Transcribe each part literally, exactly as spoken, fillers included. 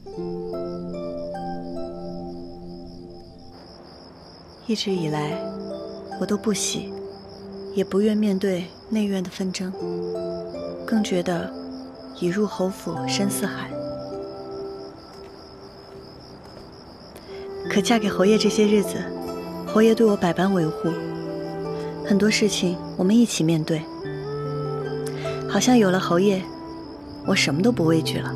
一直以来，我都不喜，也不愿面对内院的纷争，更觉得已入侯府深似海。可嫁给侯爷这些日子，侯爷对我百般维护，很多事情我们一起面对，好像有了侯爷，我什么都不畏惧了。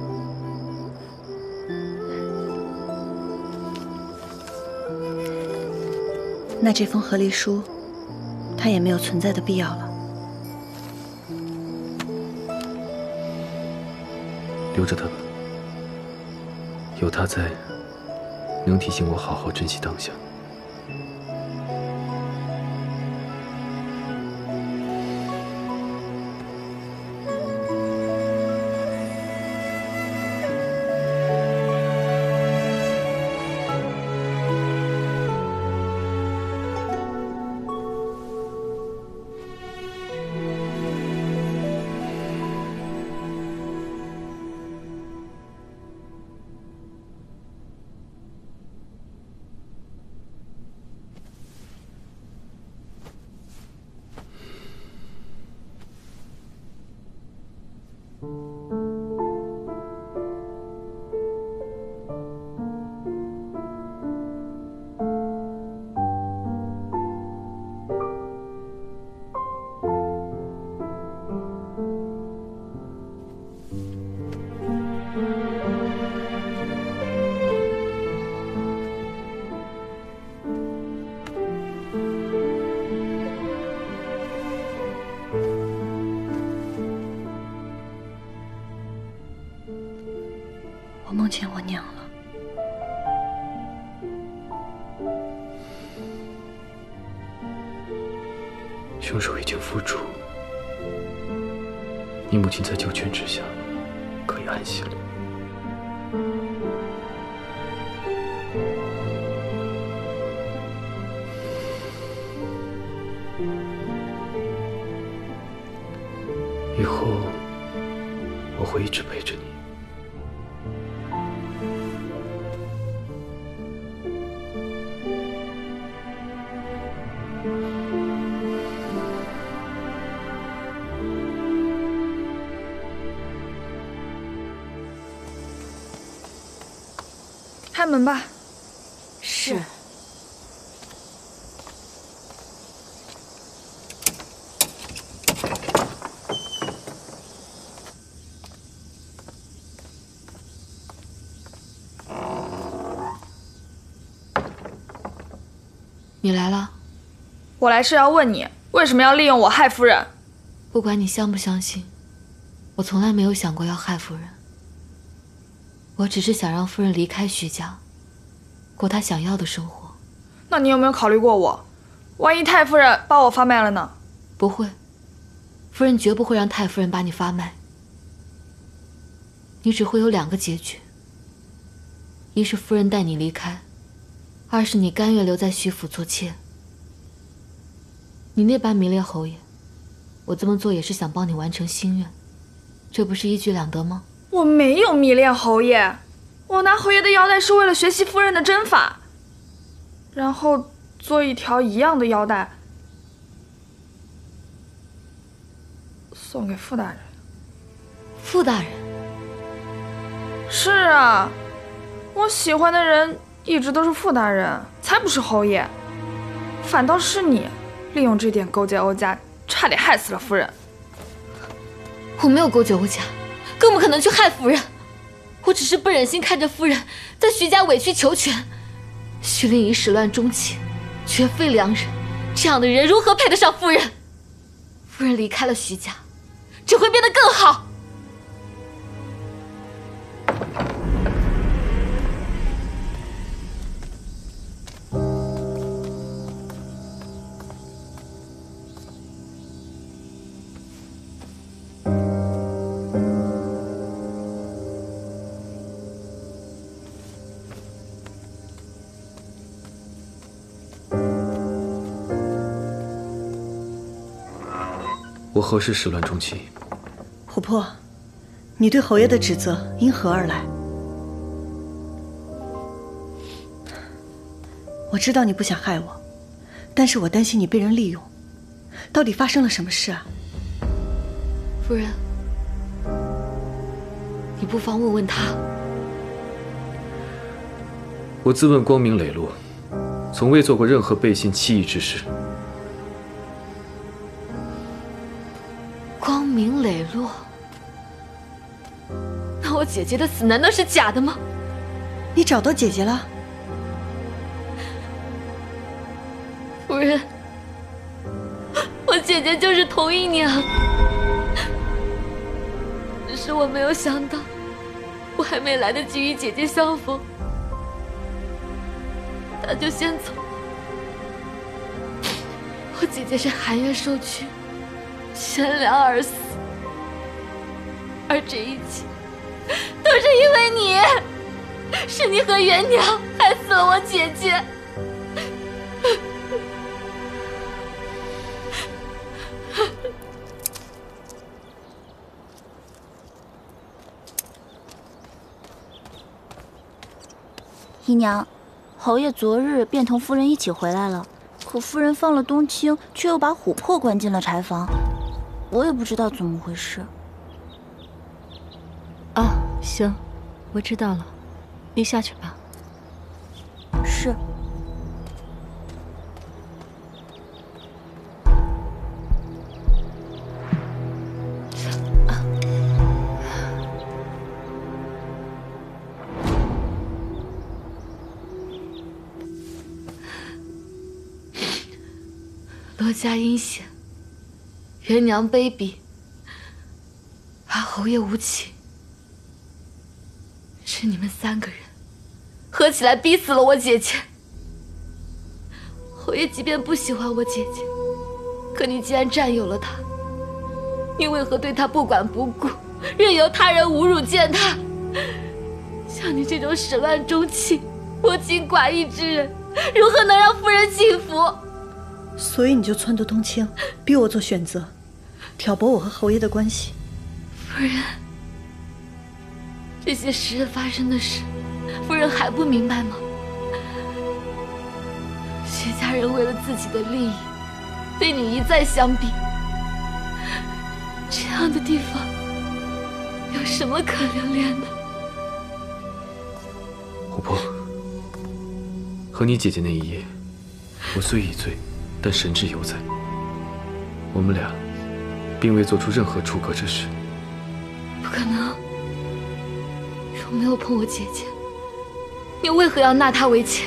那这封和离书，它也没有存在的必要了。 留着它吧，有它在，能提醒我好好珍惜当下。 我梦见我娘了。 凶手已经伏诛，你母亲在九泉之下，可以安息了。以后我会一直陪着你。 开门吧。 是。 你来了。 我来是要问你，为什么要利用我害夫人？ 不管你相不相信，我从来没有想过要害夫人。我只是想让夫人离开徐家，过她想要的生活。 那你有没有考虑过我？万一太夫人把我发卖了呢？ 不会，夫人绝不会让太夫人把你发卖。你只会有两个结局：一是夫人带你离开，二是你甘愿留在徐府做妾。你那般迷恋侯爷，我这么做也是想帮你完成心愿，这不是一举两得吗？ 我没有迷恋侯爷，我拿侯爷的腰带是为了学习夫人的针法，然后做一条一样的腰带送给傅大人。 傅大人？ 是啊，我喜欢的人一直都是傅大人，才不是侯爷。反倒是你利用这点勾结欧家，差点害死了夫人。 我没有勾结欧家，更不可能去害夫人。我只是不忍心看着夫人在徐家委曲求全。徐令仪始乱终弃，绝非良人，这样的人如何配得上夫人？夫人离开了徐家，只会变得更好。 我何时始乱终弃？ 琥珀，你对侯爷的指责因何而来？ 我知道你不想害我，但是我担心你被人利用。到底发生了什么事啊？ 夫人，你不妨问问他。 我自问光明磊落，从未做过任何背信弃义之事。 光明磊落？那我姐姐的死难道是假的吗？ 你找到姐姐了？ 夫人，我姐姐就是同一娘，只是我没有想到，我还没来得及与姐姐相逢，她就先走。我姐姐是含冤受屈，悬梁而死，而这一切都是因为你，是你和元娘害死了我姐姐。 姨娘，侯爷昨日便同夫人一起回来了，可夫人放了冬青，却又把琥珀关进了柴房，我也不知道怎么回事。 哦，行，我知道了，你下去吧。 是。 罗家阴险，元娘卑鄙，而侯爷无情，是你们三个人合起来逼死了我姐姐。侯爷即便不喜欢我姐姐，可你既然占有了她，你为何对她不管不顾，任由他人侮辱践踏？像你这种始乱终弃、薄情寡义之人，如何能让夫人幸福？ 所以你就撺掇冬青，逼我做选择，挑拨我和侯爷的关系。 夫人，这些时日发生的事，夫人还不明白吗？薛家人为了自己的利益，对你一再相逼，这样的地方有什么可留恋的？ 琥珀，和你姐姐那一夜，我虽已醉，但神智犹在。我们俩并未做出任何出格之事。 不可能！若没有碰我姐姐，你为何要纳她为妾？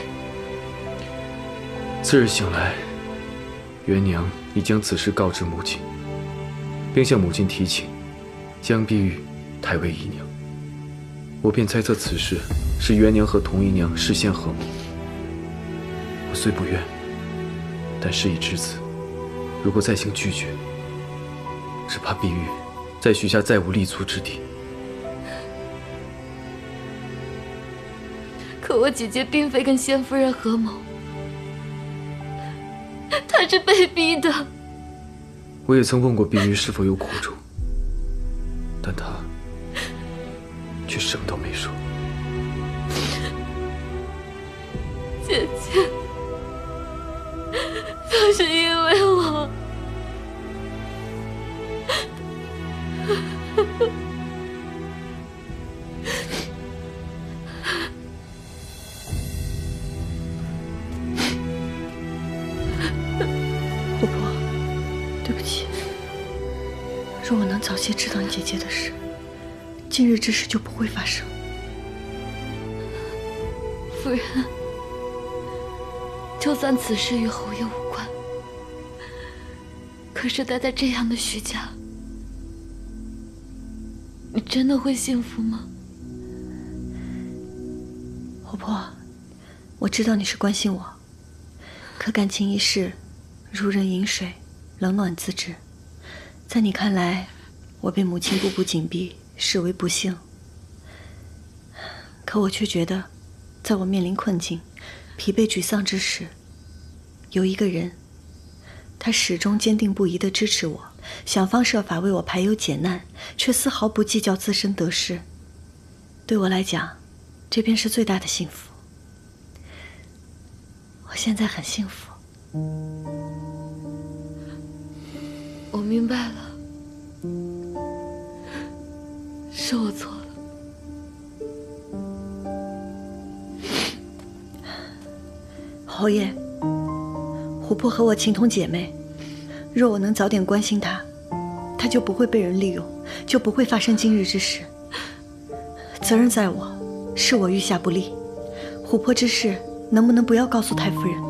次日醒来，元娘已将此事告知母亲，并向母亲提请将碧玉抬为姨娘。我便猜测此事是元娘和同姨娘事先合谋。我虽不愿，但事已至此，如果再行拒绝，只怕碧玉在许下再无立足之地。 可我姐姐并非跟先夫人合谋，她是被逼的。 我也曾问过碧玉是否有苦衷，但她却什么都没说。 姐姐，都是因为我。 琥珀，对不起。若我能早些知道你姐姐的事，今日之事就不会发生。 夫人，就算此事与侯爷无关，可是待在这样的徐家，你真的会幸福吗？ 琥珀，我知道你是关心我，可感情一事，如人饮水，冷暖自知。在你看来，我被母亲步步紧逼，视为不幸。可我却觉得，在我面临困境、疲惫沮丧之时，有一个人，他始终坚定不移地支持我，想方设法为我排忧解难，却丝毫不计较自身得失。对我来讲，这便是最大的幸福。我我现在很幸福。 我明白了，是我错了。 侯爷，琥珀和我情同姐妹，若我能早点关心她，她就不会被人利用，就不会发生今日之事。责任在我，是我御下不力。琥珀之事能不能不要告诉太夫人？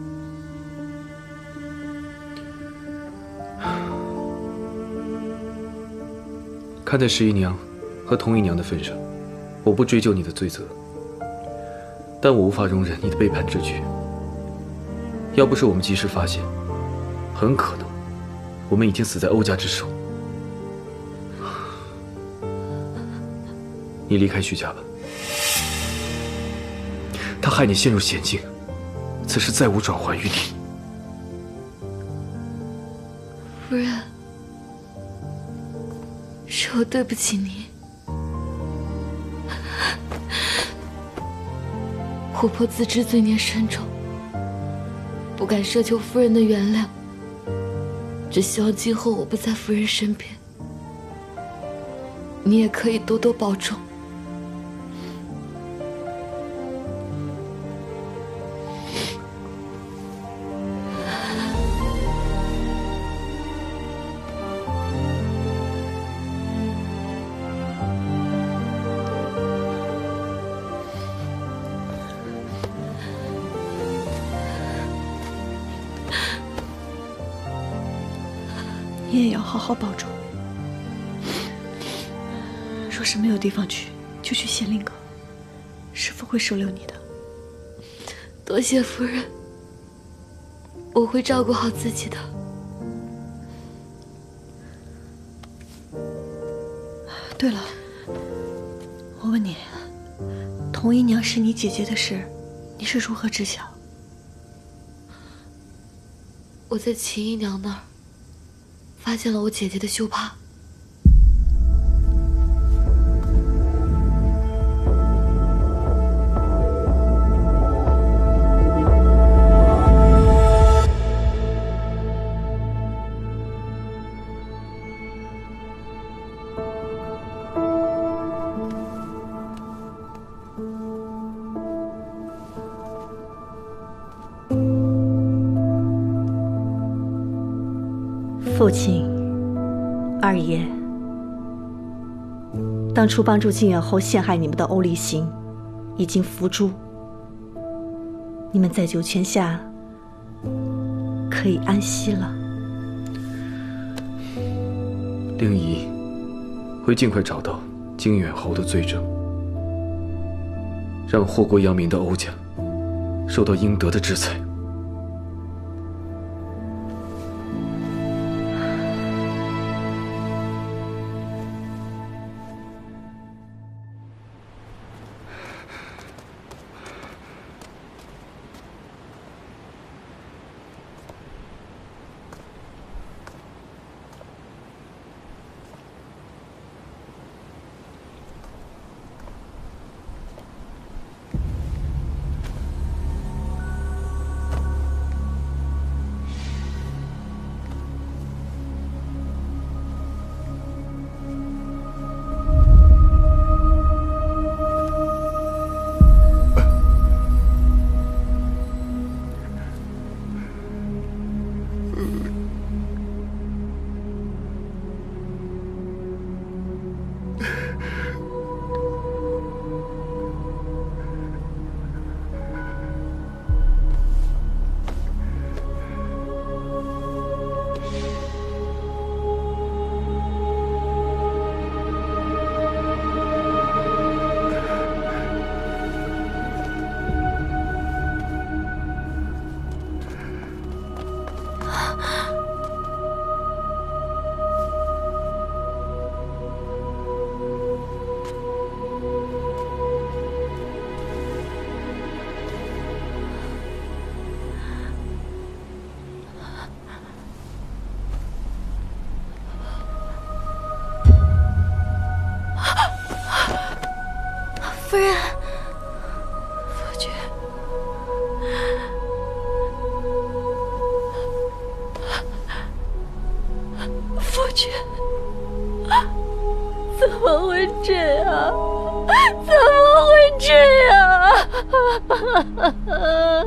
看在十姨娘和同姨娘的份上，我不追究你的罪责，但我无法容忍你的背叛之举。要不是我们及时发现，很可能我们已经死在欧家之手。你离开徐家吧，他害你陷入险境，此事再无转圜余地。 夫人，是我对不起你。琥珀自知罪孽深重，不敢奢求夫人的原谅，只希望今后我不在夫人身边，你也可以多多保重。 你也要好好保重。若是没有地方去，就去县令阁，师父会收留你的。 多谢夫人，我会照顾好自己的。 对了，我问你，同姨娘是你姐姐的事，你是如何知晓？ 我在秦姨娘那儿发现了我姐姐的绣帕。 父亲，二爷，当初帮助靖远后陷害你们的欧离行已经伏诛，你们在九泉下可以安息了。 令仪会尽快找到靖远侯的罪证，让祸国殃民的欧家受到应得的制裁。 夫人，夫君， 么会这样？怎么会这样？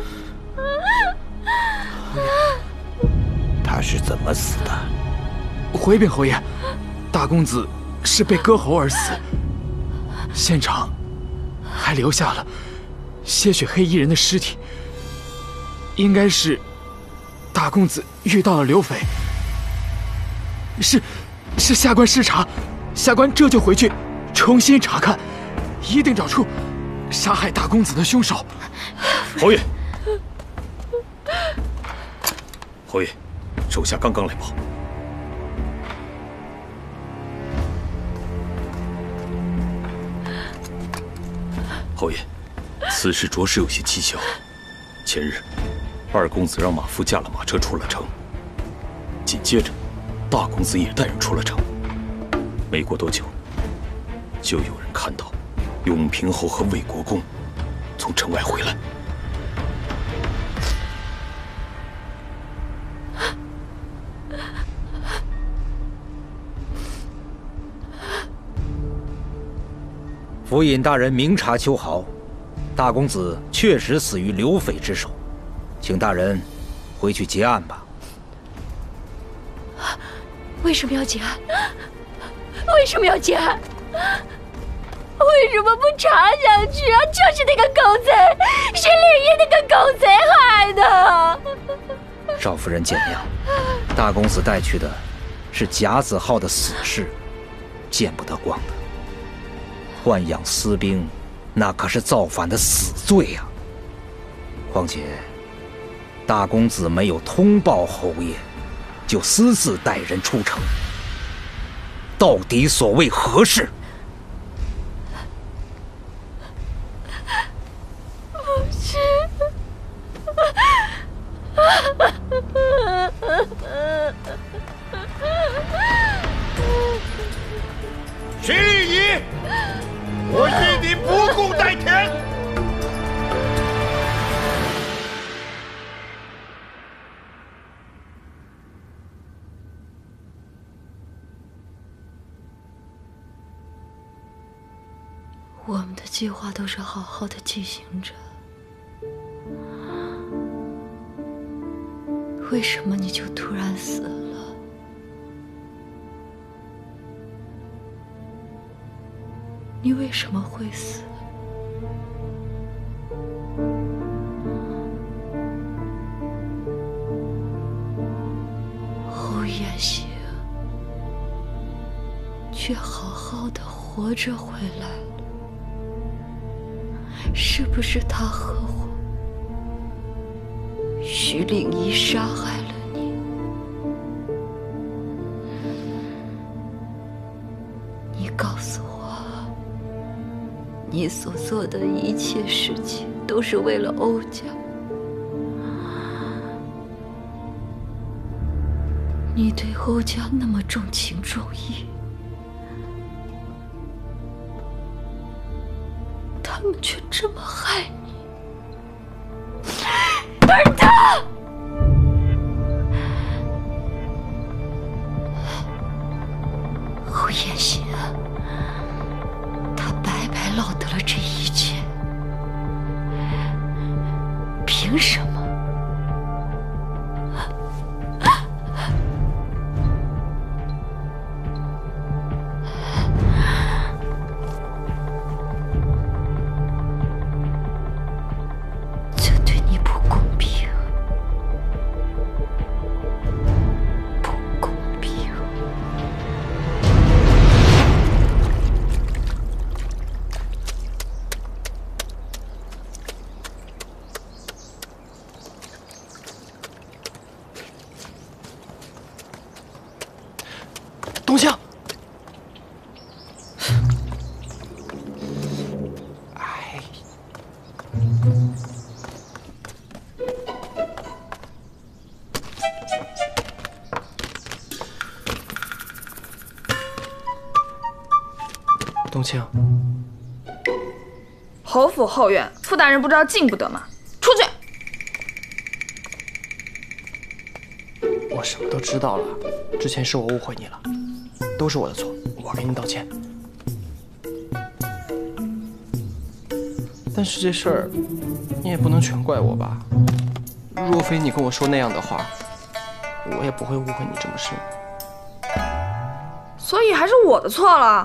他是怎么死的？ 回禀侯爷，大公子是被割喉而死，现场还留下了些许黑衣人的尸体，应该是大公子遇到了刘匪。是，是下官失察，下官这就回去重新查看，一定找出杀害大公子的凶手。 侯爷，侯爷，手下刚刚来报。侯爷，此事着实有些蹊跷。前日，二公子让马夫驾了马车出了城，紧接着，大公子也带人出了城。没过多久，就有人看到永平侯和魏国公从城外回来。 府尹大人明察秋毫，大公子确实死于刘匪之手，请大人回去结案吧。 为什么要结案？为什么要结案？为什么不查下去啊？就是那个狗贼，是令尹那个狗贼害的。 少夫人见谅，大公子带去的是甲子号的死士，见不得光的。豢养私兵，那可是造反的死罪啊！况且，大公子没有通报侯爷，就私自带人出城，到底所谓何事？ 不是。 徐令仪，我与你不共戴天。 我们的计划都是好好的进行着，为什么你就突然死了？你为什么会死？侯彦行却好好的活着回来了，是不是他和我徐令仪杀害了你？你告诉我，你所做的一切事情都是为了欧家。你对欧家那么重情重义，他们却这么害你，而他，侯彦行，他白白落得了这一切，凭什么？ 东乡，哎， 冬青， 侯府后院，傅大人不知道进不得吗？出去！ 我什么都知道了，之前是我误会你了，都是我的错，我给你道歉。 但是这事儿你也不能全怪我吧？若非你跟我说那样的话，我也不会误会你这么深。 所以还是我的错了。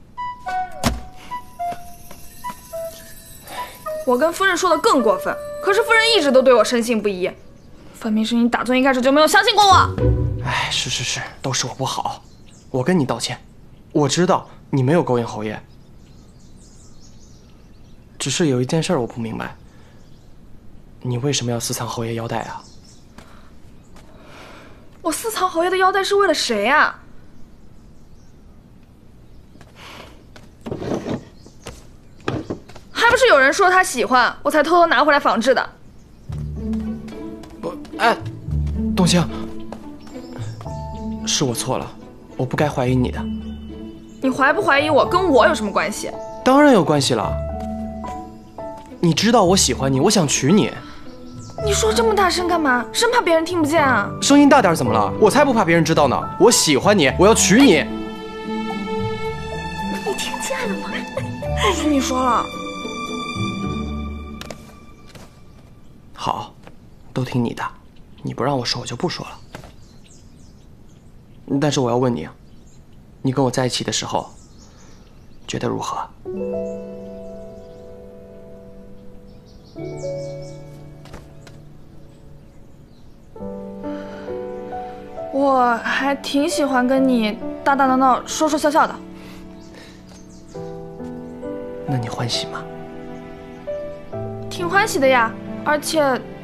我跟夫人说的更过分，可是夫人一直都对我深信不疑，分明是你打从一开始就没有相信过我。 哎，是是是，都是我不好，我跟你道歉。我知道你没有勾引侯爷，只是有一件事我不明白，你为什么要私藏侯爷腰带啊？ 我私藏侯爷的腰带是为了谁啊？还不是有人说他喜欢，我才偷偷拿回来仿制的。 不，哎，冬青，是我错了，我不该怀疑你的。 你怀不怀疑我，跟我有什么关系？ 当然有关系了。你知道我喜欢你，我想娶你。 你说这么大声干嘛？生怕别人听不见啊？ 声音大点怎么了？我才不怕别人知道呢。我喜欢你，我要娶你。哎、 你听见了吗？ 不许你说了。 好，都听你的。你不让我说，我就不说了。但是我要问你，你跟我在一起的时候，觉得如何？ 我还挺喜欢跟你打打闹闹、说说笑笑的。 那你欢喜吗？ 挺欢喜的呀，而且……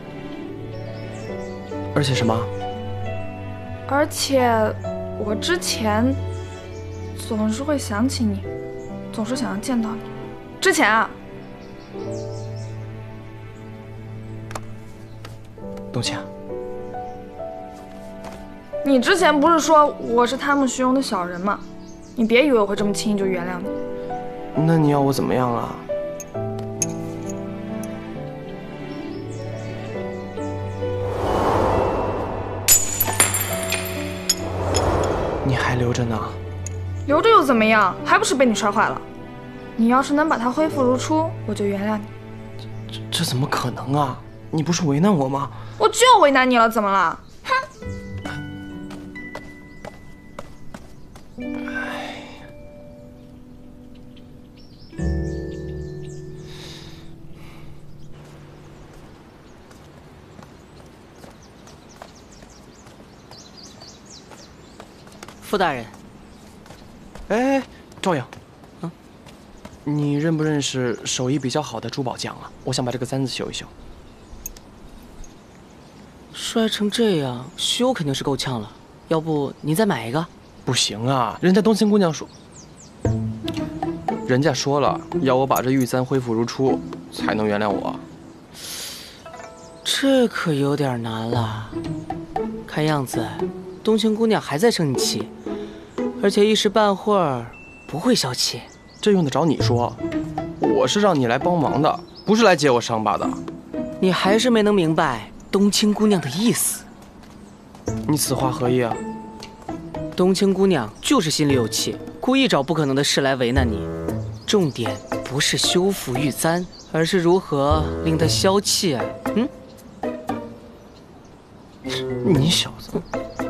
而且什么？ 而且我之前总是会想起你，总是想要见到你。之前啊， 冬青， 你之前不是说我是他们虚荣的小人吗？你别以为我会这么轻易就原谅你。 那你要我怎么样啊？你还留着呢？ 留着又怎么样？还不是被你摔坏了。你要是能把它恢复如初，我就原谅你。 这这怎么可能啊？你不是为难我吗？ 我就为难你了，怎么了？哼！ 傅大人， 哎，赵颖， 嗯， 你认不认识手艺比较好的珠宝匠啊？我想把这个簪子修一修。 摔成这样，修肯定是够呛了。要不您再买一个？ 不行啊，人家冬青姑娘说，人家说了，要我把这玉簪恢复如初，才能原谅我。 这可有点难了。看样子，冬青姑娘还在生你气。而且一时半会儿不会消气， 这用得着你说？我是让你来帮忙的，不是来揭我伤疤的。 你还是没能明白冬青姑娘的意思。 你此话何意啊？ 冬青姑娘就是心里有气，故意找不可能的事来为难你。重点不是修复玉簪，而是如何令她消气啊！嗯， 你小子。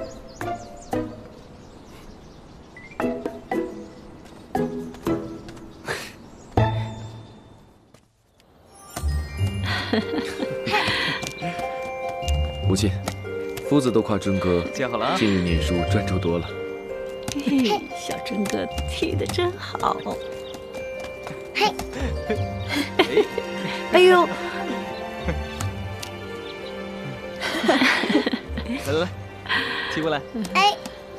母亲，夫子都夸真哥接好了啊！ 近日念书专注多了。 嘿，小真哥剃得真好。 嘿， 哎呦！ 来来来，提过来。 哎，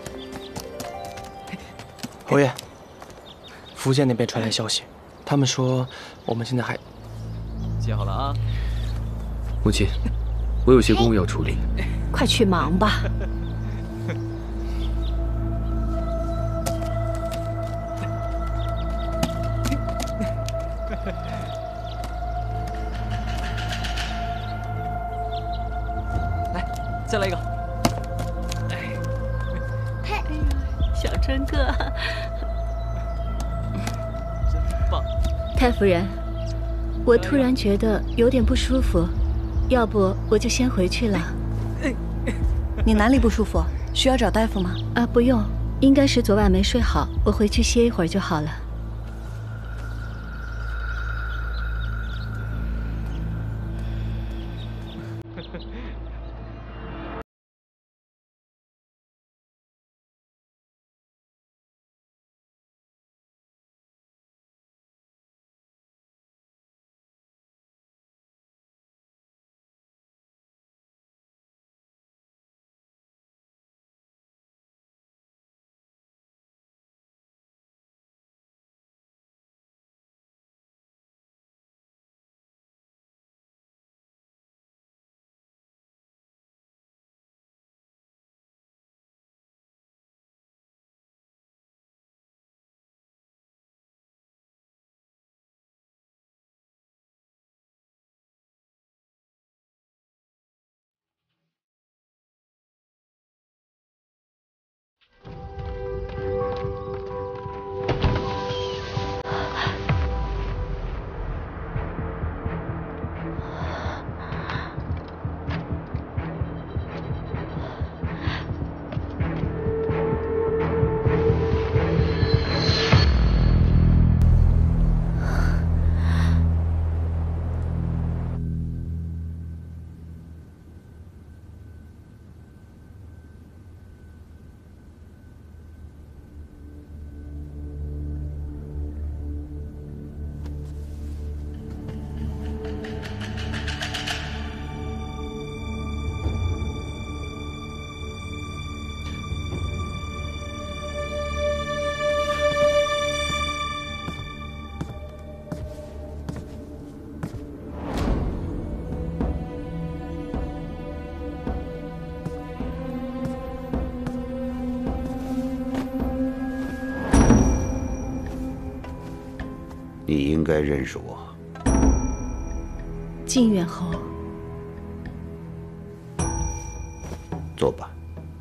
侯爷，福建那边传来消息，他们说我们现在还…… 接好了啊！ 母亲，我有些公务要处理， 快去忙吧。 来，再来一个。 哎，小真哥， 真棒！ 太夫人， 我突然觉得有点不舒服，要不我就先回去了。 你哪里不舒服？需要找大夫吗？ 啊，不用，应该是昨晚没睡好，我回去歇一会儿就好了。 你应该认识我。 靖远侯， 坐吧。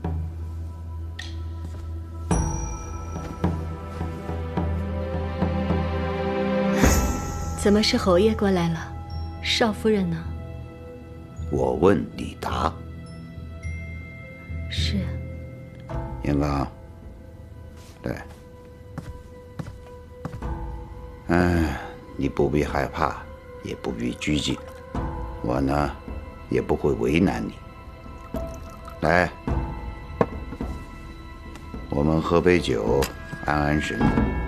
怎么是侯爷过来了？少夫人呢？ 我问你答。 是。 严刚，对。哎，你不必害怕，也不必拘谨，我呢，也不会为难你。来，我们喝杯酒，安安神。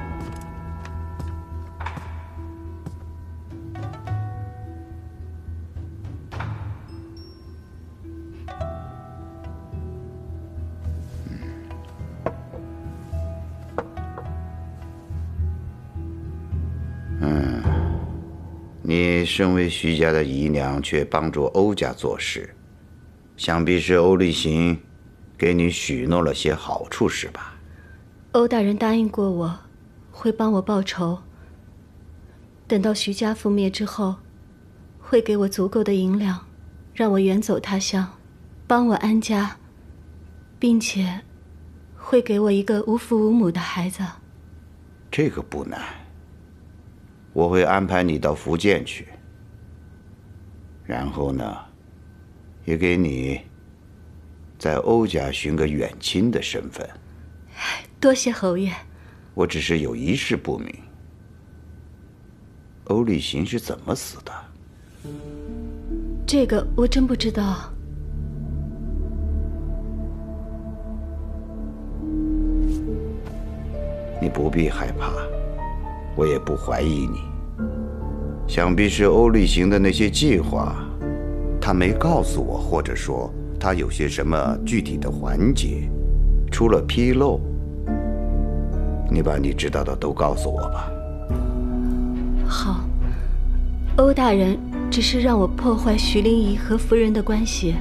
你身为徐家的姨娘，却帮助欧家做事，想必是欧立行给你许诺了些好处，是吧？ 欧大人答应过我，会帮我报仇。等到徐家覆灭之后，会给我足够的银两，让我远走他乡，帮我安家，并且会给我一个无父无母的孩子。 这个不难。我会安排你到福建去，然后呢，也给你在欧家寻个远亲的身份。 多谢侯爷。 我只是有一事不明，欧立行是怎么死的？ 这个我真不知道。 你不必害怕。我也不怀疑你，想必是欧立行的那些计划，他没告诉我，或者说他有些什么具体的环节出了纰漏。你把你知道的都告诉我吧。 好，欧大人只是让我破坏徐灵仪和夫人的关系。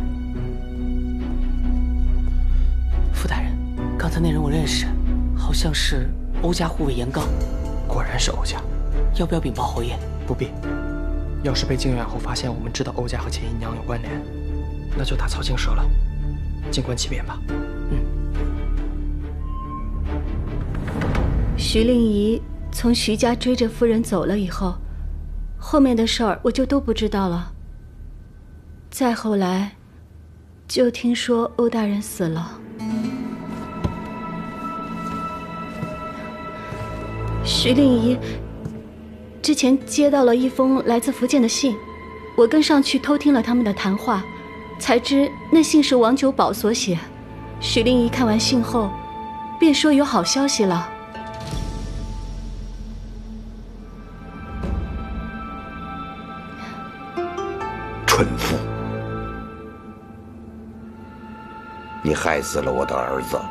傅大人，刚才那人我认识，好像是欧家护卫严刚。 果然是欧家， 要不要禀报侯爷？ 不必。要是被靖远侯发现我们知道欧家和锦衣娘有关联，那就打草惊蛇了。静观其变吧。 嗯。 徐令仪从徐家追着夫人走了以后， 后面的事儿我就都不知道了。再后来，就听说欧大人死了。徐令仪之前接到了一封来自福建的信，我跟上去偷听了他们的谈话，才知那信是王九保所写。徐令仪看完信后，便说有好消息了。 蠢妇，你害死了我的儿子，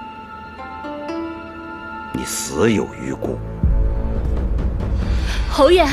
你死有余辜。 侯爷，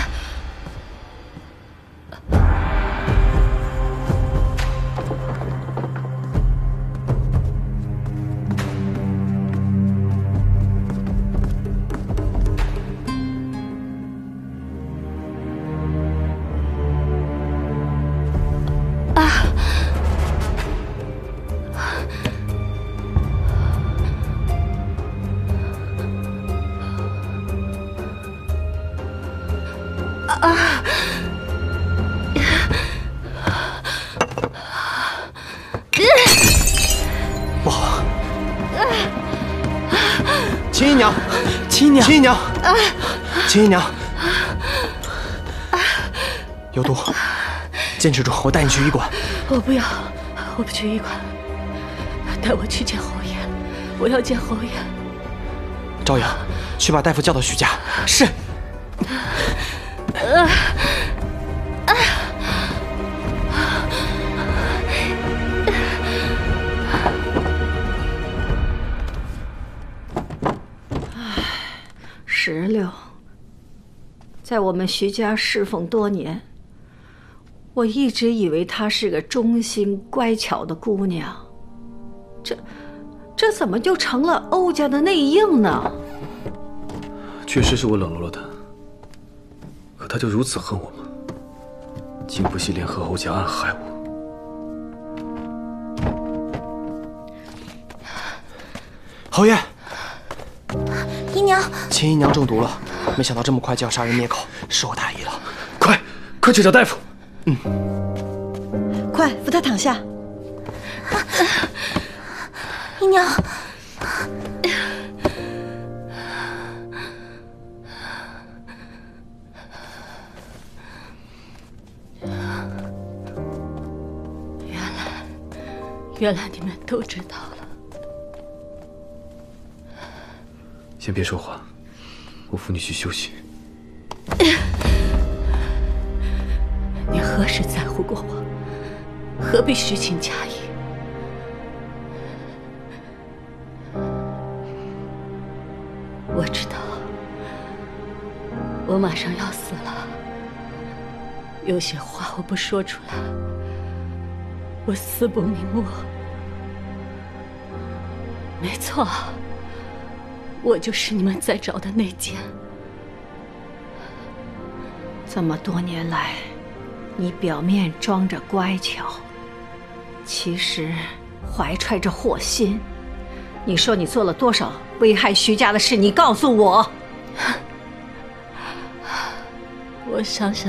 不好！秦姨娘，秦姨娘，秦姨娘，秦姨娘，有毒，坚持住，我带你去医馆。 我不要，我不去医馆，带我去见侯爷，我要见侯爷。 朝阳，去把大夫叫到徐家。是。 呃石榴，在我们徐家侍奉多年，我一直以为她是个忠心乖巧的姑娘，这这怎么就成了欧家的内应呢？ 确实是我冷落了她，可她就如此恨我吗？竟不惜联合欧家暗害我。 侯爷， 姨娘， 秦姨娘中毒了，没想到这么快就要杀人灭口，是我大意了。 快，快去找大夫！ 嗯， 快扶她躺下。 姨娘， 原来，原来你们都知道了。 先别说话，我扶你去休息。 你何时在乎过我？何必虚情假意？我知道，我马上要死了。有些话我不说出来，我死不瞑目。没错，我就是你们在找的那件。 这么多年来，你表面装着乖巧，其实怀揣着祸心。你说你做了多少危害徐家的事？你告诉我。 我想想，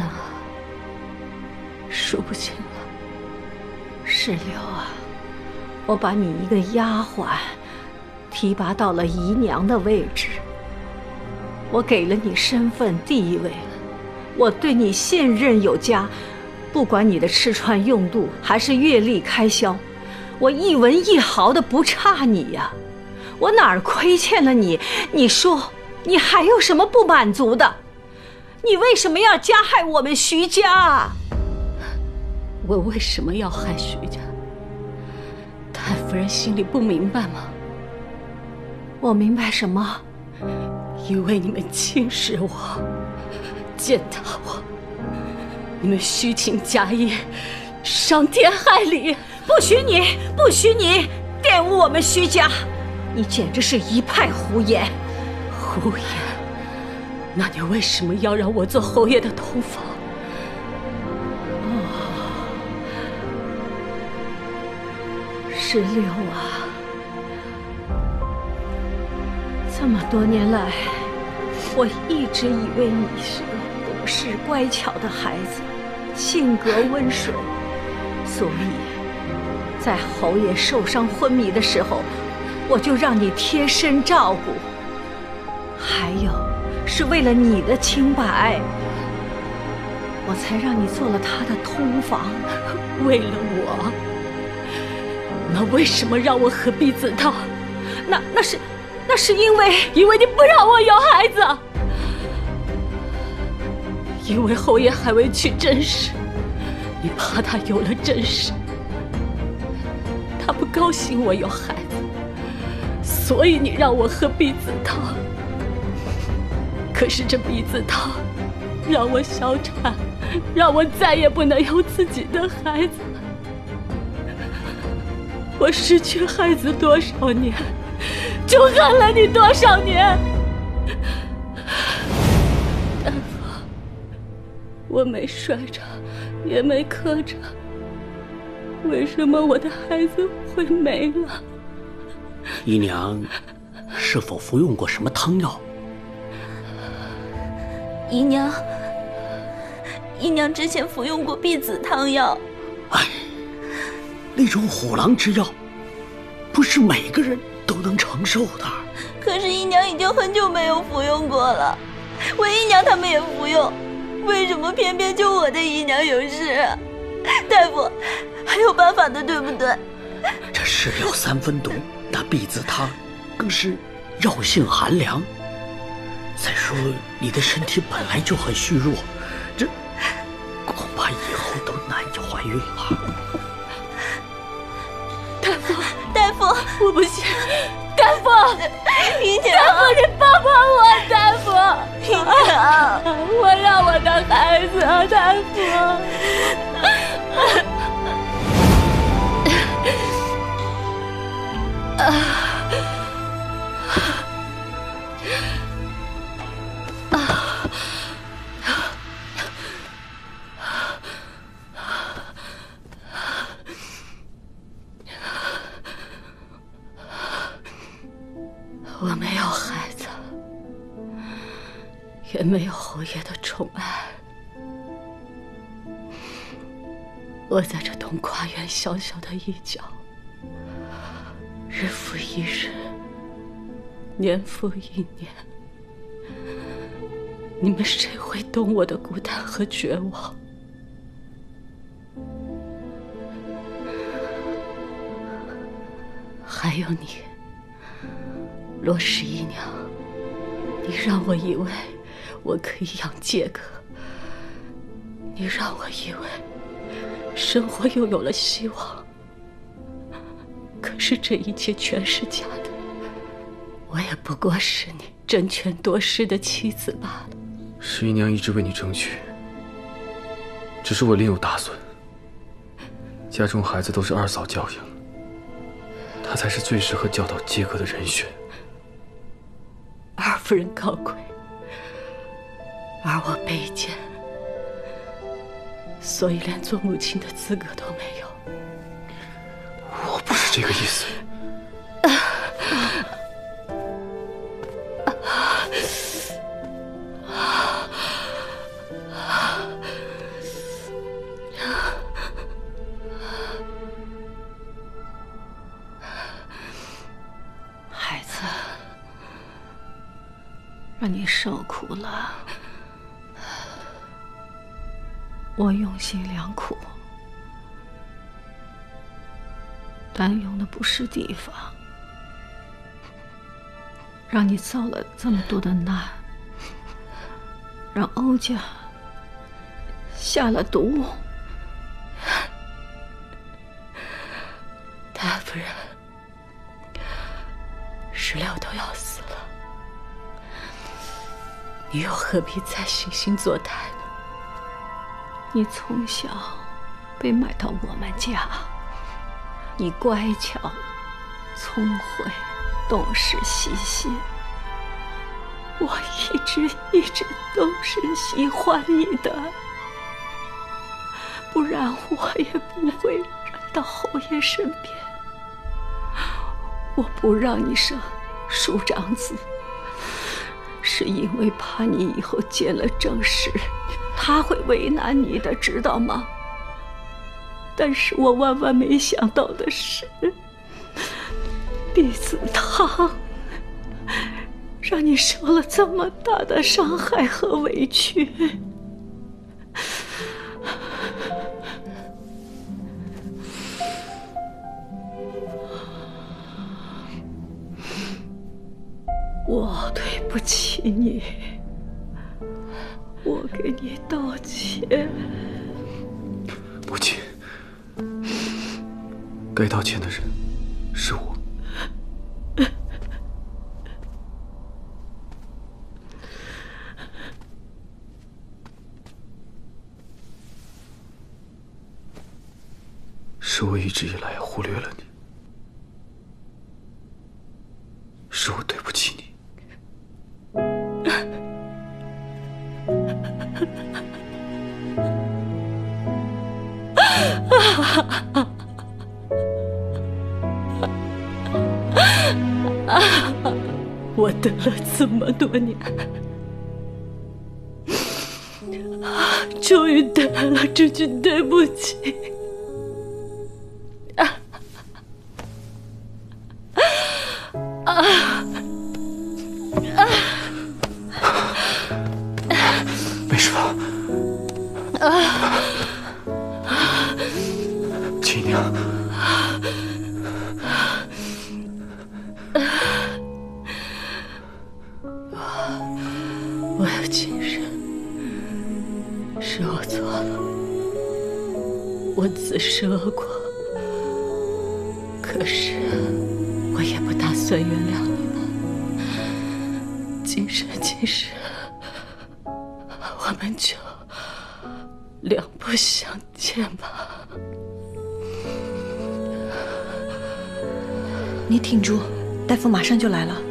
数不清了。 石榴啊，我把你一个丫鬟提拔到了姨娘的位置，我给了你身份地位，我对你信任有加，不管你的吃穿用度还是月例开销，我一文一毫的不差你呀。我哪儿亏欠了你？你说你还有什么不满足的？你为什么要加害我们徐家？ 我为什么要害徐家？太夫人心里不明白吗？ 我明白什么？ 因为你们轻视我，践踏我，你们虚情假意，伤天害理。 不许你，不许你玷污我们徐家！你简直是一派胡言！ 胡言？那你为什么要让我做侯爷的同房？ 哦，石榴啊，这么多年来，我一直以为你是个事乖巧的孩子，性格温顺，所以，在侯爷受伤昏迷的时候，我就让你贴身照顾。还有，是为了你的清白，我才让你做了他的通房。为了我，那为什么让我喝避子汤？那那是，那是因为因为你不让我有孩子，因为侯爷还未娶甄氏，你怕他有了甄氏，他不高兴我有孩子，所以你让我喝避子汤。可是这避子汤让我小产，让我再也不能有自己的孩子。我失去孩子多少年，就恨了你多少年。大夫，我没摔着，也没磕着，为什么我的孩子会没了？ 姨娘是否服用过什么汤药？ 姨娘，姨娘之前服用过避子汤药。 哎，那种虎狼之药，不是每个人都能承受的。 可是姨娘已经很久没有服用过了，我姨娘他们也服用，为什么偏偏就我的姨娘有事？大夫，还有办法的，对不对？ 这是药三分毒，那避子汤更是药性寒凉。再说你的身体本来就很虚弱，这恐怕以后都难以怀孕了。 大夫，大夫， 我不信！大夫， 姨娘， 大夫，你帮帮我！大夫， 姨娘， 我要我的孩子，大夫。啊！我没有孩子，也没有侯爷的宠爱。我在这东跨院小小的一角，日复一日，年复一年，你们谁会懂我的孤单和绝望？还有你，罗十一娘，你让我以为我可以养介哥，你让我以为生活又有了希望。可是这一切全是假的，我也不过是你争权夺势的妻子罢了。 十一娘一直为你争取，只是我另有打算。家中孩子都是二嫂教养，她才是最适合教导介哥的人选。 二夫人高贵，而我卑贱，所以连做母亲的资格都没有。 我不是这个意思。 孩子，让你受苦了，我用心良苦，但用的不是地方，让你遭了这么多的难，让欧家下了毒。大夫人，石榴都要死了，你又何必再惺惺作态呢？你从小被买到我们家，你乖巧、聪慧、懂事、细心，我一直一直都是喜欢你的，不然我也不会来到侯爷身边。我不让你生庶长子，是因为怕你以后见了正室， 他会为难你的，知道吗？但是我万万没想到的是，弟子他让你受了这么大的伤害和委屈。我对不起你，我给你道歉。 母亲，该道歉的人是我。是我一直以来忽略了你，是我对不起你。 我等了这么多年，终于得了这句对不起。 没事吧？七娘， 我有精神，是我错了，我自食恶果。可是我也不打算原谅你们。今生今世，我们就两不相见吧。 你挺住，大夫马上就来了。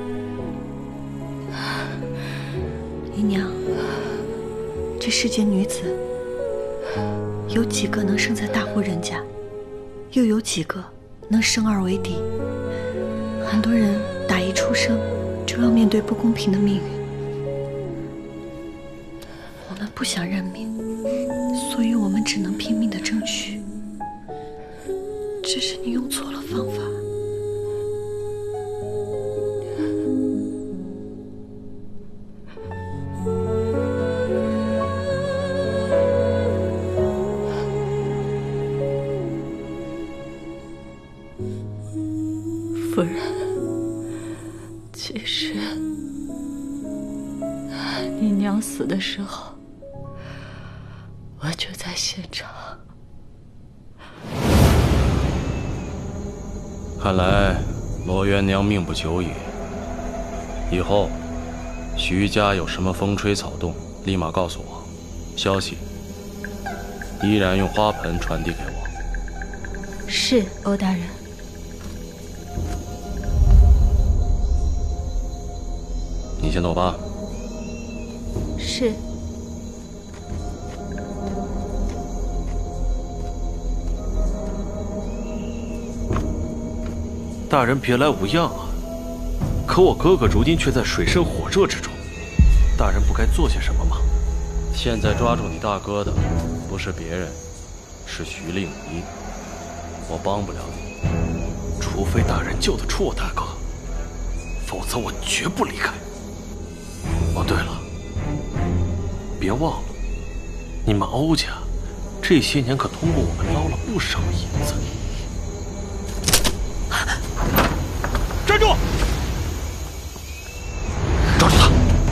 姨娘，这世间女子，有几个能生在大户人家，又有几个能生而为嫡？很多人打一出生就要面对不公平的命运。我们不想认命，所以我们只能拼命的争取。只是你用错了方法。 夫人，其实你娘死的时候，我就在现场。 看来罗元娘命不久矣。以后徐家有什么风吹草动，立马告诉我，消息依然用花盆传递给我。 是，欧大人。 你先走吧。 是。 大人别来无恙啊！可我哥哥如今却在水深火热之中，大人不该做些什么吗？现在抓住你大哥的不是别人，是徐令仪。我帮不了你，除非大人救得出我大哥，否则我绝不离开。哦，对了，别忘了，你们欧家这些年可通过我们捞了不少银子。站住！抓住他！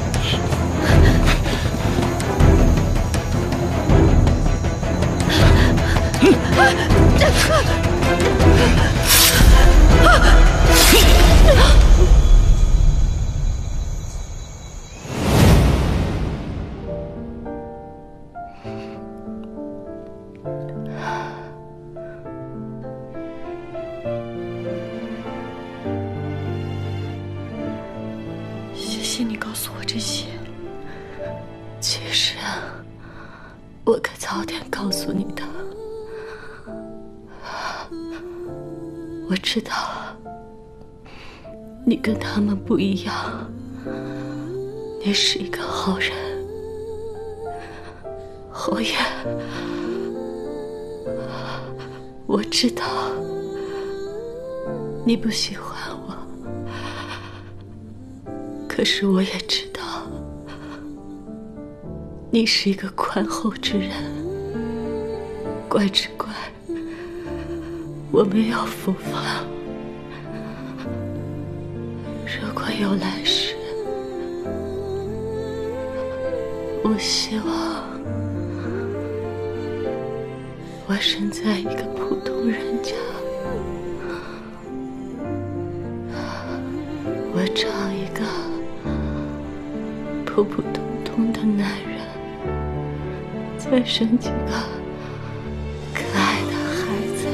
谢谢你告诉我这些。 其实我可早点告诉你的。我知道你跟他们不一样，你是一个好人。 侯爷，我知道你不喜欢我，可是我也知道你是一个宽厚之人。乖只乖，我们要复发。如果有来世，我希望我生在一个普通人家，我找一个普普通通的男人，再生几个可爱的孩子，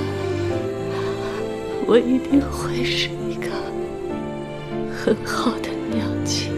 我一定会是一个很好的娘亲。